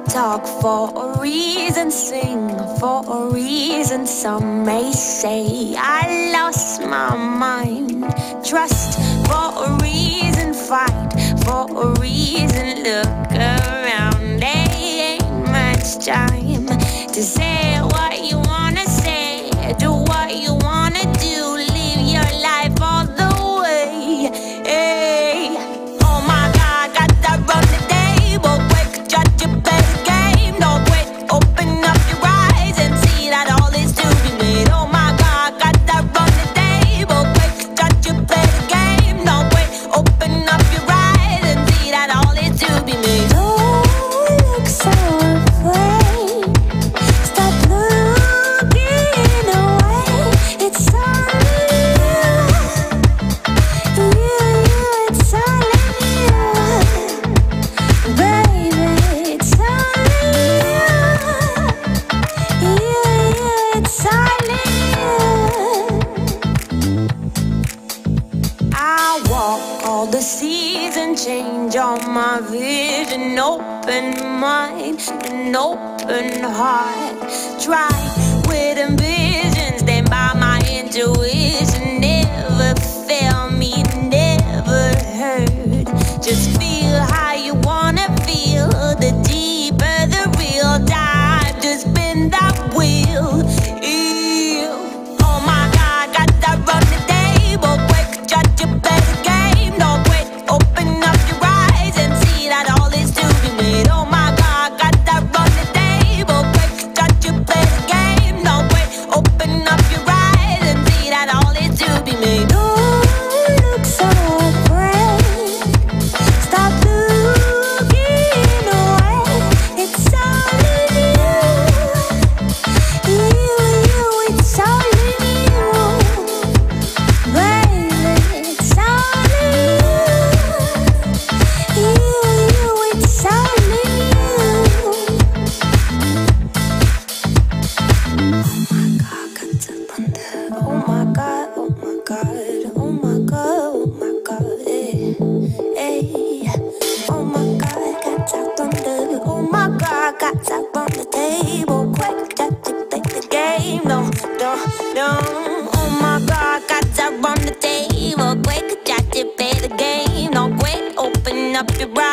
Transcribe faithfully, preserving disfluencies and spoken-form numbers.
talk for a reason, sing for a reason. Some may say I lost my mind. Trust for a reason, fight for a reason. Look around, there ain't much time to say what you wanna say, do what you wanna do, live your life all the way. Hey. Oh my God, got that run the table, quick, judge your better game. No wait, open up your eyes and see that all is to be made. Oh my God, got that run the table, quick, judge your better game. No wait, open up your eyes and see that all is to be made. Don't look so afraid, stop looking away. It's all you, you, it's all you, baby. It's all you, you, it's all you. I walk all the seas and change all my vision. Open mind and open heart. Try with ambition, stand by my intuition. Never fail me, never hurt. Just feel how you wanna feel. The deeper the real dive, just spin that wheel. Ew. Oh my God, got that run the table, quick, judge your better game. No wait, open up your eyes and see that all is to be made. Oh my God, got that run the table, quick, judge your better game. No wait, open up your eyes and see that all is to be made. Don't look so afraid, stop looking away. It's all in you, you, you, it's all in you, baby. It's all in you, you, you, it's all in you. Oh my God, oh my God, oh my God, oh my God, eh, eh. Oh my God, got that thunder. Oh my God, got that on the table. Quick, got to play the game. No, no, no. Oh my God, got that on the table. Quick, got to play the game. No, quick, open up your eyes.